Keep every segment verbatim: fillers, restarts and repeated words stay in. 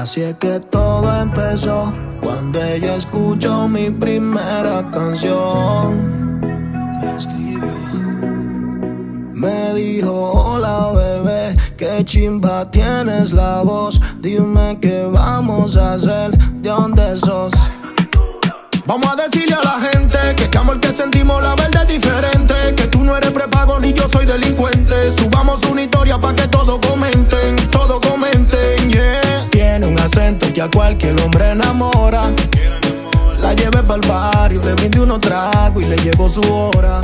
Así es que todo empezó cuando ella escuchó mi primera canción. Me escribió, me dijo: hola bebé, qué chimba tienes la voz. Dime qué vamos a hacer, ¿de dónde sos? Vamos a decirle a la gente que este amor que sentimos la verdad es diferente. Que tú no eres prepago ni yo soy delincuente. Subamos una historia pa' que todos comenten, todos comenten, yeah. Tiene un acento que a cualquier hombre enamora. La llevé pa'l barrio, le brindé unos tragos y le llegó su hora.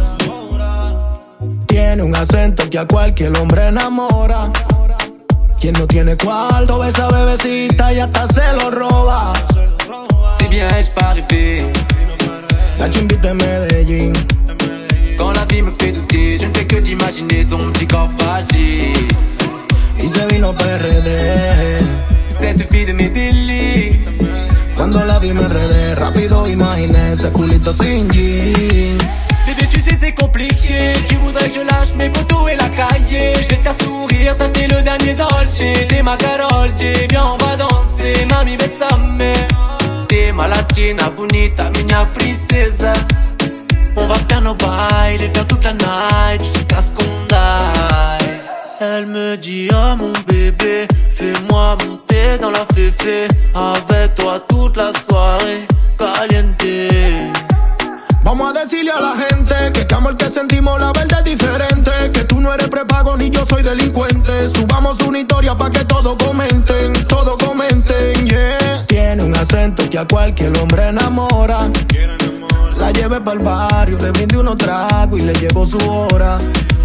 Tiene un acento que a cualquier hombre enamora. Quien no tiene cuarto ve esa bebecita y hasta se lo roba. Si bien ai-je pas rêvé, La chimbita de Medellín. quand la vie me fait douter, je ne fais que d'imaginer son petit corps fragile. Y se vino P R D. Cette fille de mes délits, Cuando la vi me enredé, rápido imaginé ese culito sin jean. bébé tu sais c'est compliqué. Tu voudrais que je lâche mes potos et la cahier. Je vais te faire sourire, t'acheter le dernier Dolce. T'es ma Carol G, viens on va danser. Mami besame. T'es ma latina bonita, minha princesa. On va faire nos bails et faire toute la night jusqu'à ce qu'on die. Elle me dit oh mon bébé, fais-moi monter dans la féfé. Avec toi toute la soirée, caliente. Vamos a decirle a la gente que este amor que sentimos la verdad es diferente. Que tú no eres prepago ni yo soy delincuente. Subamos una historia pa' que todos comenten, todos comenten, yeah. Tiene un acento que a cualquier hombre enamora. La llevé pa'l barrio, le brindé unos tragos y le llegó su hora.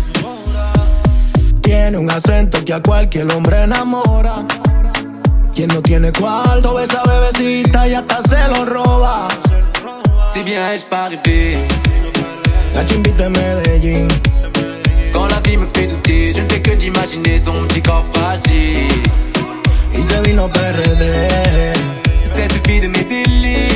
Tiene un acento que a cualquier hombre enamora. Quien no tiene cuarto ve esa bebecita y hasta se lo roba. Si bien ai-je pas rêvé, La chimbita de Medellín. quand la vie me fait douter, je ne fais que d'imaginer son petit corps fragile. Y se vino P R D. Cette fille de mes délits,